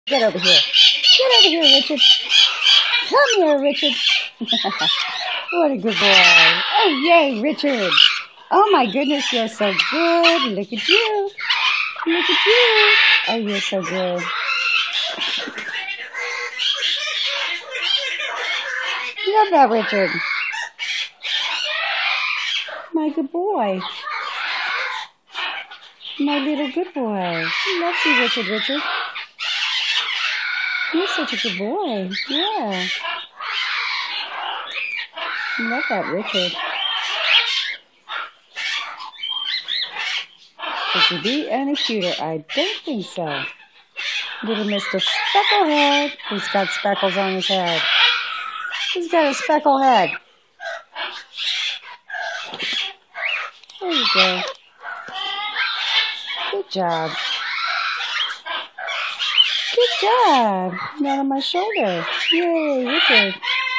Get over here. Get over here, Richard. Come here, Richard. What a good boy. Oh, yay, Richard. Oh, my goodness, you're so good. Look at you. Look at you. Oh, you're so good. Love that, Richard. My good boy. My little good boy. Love you, Richard, Richard. You're such a good boy. Yeah. Love that, Richard. Could you be any cuter? I don't think so. Little Mr. Specklehead. He's got speckles on his head. He's got a speckle head. There you go. Good job. Good job. Not on my shoulder. Yay, Richard.